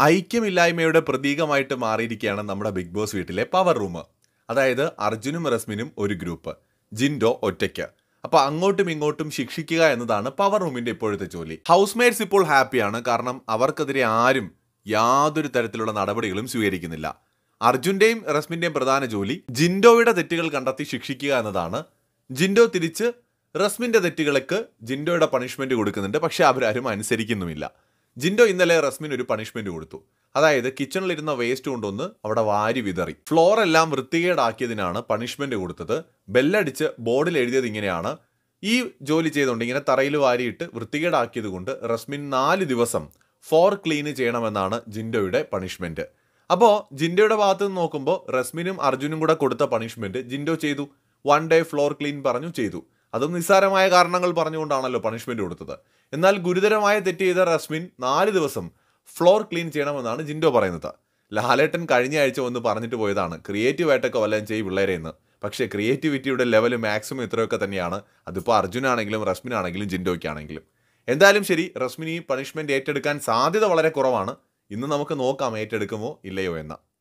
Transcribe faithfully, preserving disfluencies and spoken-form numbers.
ഐക്യമില്ലായ്മയുടെ പ്രതീകമായിട്ട് മാറിയിരിക്കുകയാണ് നമ്മുടെ ബിഗ് ബോസ് വീട്ടിലെ പവർ റൂം. അതായത് അർജുനും റസ്മിനും ഒരു ഗ്രൂപ്പ്, ജിൻഡോ ഒറ്റയ്ക്ക്. അപ്പൊ അങ്ങോട്ടും ഇങ്ങോട്ടും ശിക്ഷിക്കുക എന്നതാണ് പവർ റൂമിന്റെ ഇപ്പോഴത്തെ ജോലി. ഹൗസ് മേറ്റ്സ് ഇപ്പോൾ ഹാപ്പിയാണ്, കാരണം അവർക്കെതിരെ ആരും യാതൊരു തരത്തിലുള്ള നടപടികളും സ്വീകരിക്കുന്നില്ല. അർജുന്റെയും റസ്മിന്റെയും പ്രധാന ജോലി ജിൻഡോയുടെ തെറ്റുകൾ കണ്ടെത്തി ശിക്ഷിക്കുക എന്നതാണ്. ജിൻഡോ തിരിച്ച് റസ്മിന്റെ തെറ്റുകൾക്ക് ജിൻഡോയുടെ പണിഷ്മെന്റ് കൊടുക്കുന്നുണ്ട്, പക്ഷെ അവരാരും അനുസരിക്കുന്നുമില്ല. ജിൻഡോ ഇന്നലെ റസ്മിന് ഒരു പണിഷ്മെന്റ് കൊടുത്തു. അതായത് കിച്ചണിലിരുന്ന വേസ്റ്റ് കൊണ്ടൊന്ന് അവിടെ വാരി വിതറി. ഫ്ലോർ എല്ലാം വൃത്തികേടാക്കിയതിനാണ് പണിഷ്മെന്റ് കൊടുത്തത്. ബെല്ലടിച്ച് ബോർഡിൽ എഴുതിയത് ഇങ്ങനെയാണ്: ഈ ജോലി ചെയ്തുകൊണ്ട് ഇങ്ങനെ തറയിൽ വാരിയിട്ട് വൃത്തികേടാക്കിയത് കൊണ്ട് റസ്മിൻ നാല് ദിവസം ഫ്ലോർ ക്ലീൻ ചെയ്യണമെന്നാണ് ജിൻഡോയുടെ പണിഷ്മെന്റ്. അപ്പോൾ ജിൻഡോയുടെ ഭാഗത്ത് നിന്ന് നോക്കുമ്പോൾ റസ്മിനും അർജുനും കൂടെ കൊടുത്ത പണിഷ്മെന്റ് ജിൻഡോ ചെയ്തു. വൺ ഡേ ഫ്ലോർ ക്ലീൻ പറഞ്ഞു ചെയ്തു. അതും നിസ്സാരമായ കാരണങ്ങൾ പറഞ്ഞുകൊണ്ടാണല്ലോ പണിഷ്മെന്റ് കൊടുത്തത്. എന്നാൽ ഗുരുതരമായ തെറ്റ് ചെയ്ത റസ്മിൻ നാല് ദിവസം ഫ്ലോർ ക്ലീൻ ചെയ്യണമെന്നാണ് ജിൻഡോ പറയുന്നത്. ലാലേട്ടൻ കഴിഞ്ഞ ആഴ്ച ഒന്ന് പറഞ്ഞിട്ട് പോയതാണ്, ക്രിയേറ്റീവ് ആയിട്ടൊക്കെ വല്ലതും ചെയ്യും പിള്ളേരെ എന്ന്. പക്ഷേ ക്രിയേറ്റിവിറ്റിയുടെ ലെവൽ മാക്സിമം ഇത്രയൊക്കെ തന്നെയാണ്. അതിപ്പോൾ അർജുനാണെങ്കിലും റസ്മിനാണെങ്കിലും ജിൻഡോയ്ക്കാണെങ്കിലും. എന്തായാലും ശരി, റസ്മിൻ ഈ പണിഷ്മെന്റ് ഏറ്റെടുക്കാൻ സാധ്യത വളരെ കുറവാണ്. ഇന്ന് നമുക്ക് നോക്കാം ഏറ്റെടുക്കുമോ ഇല്ലയോ എന്ന്.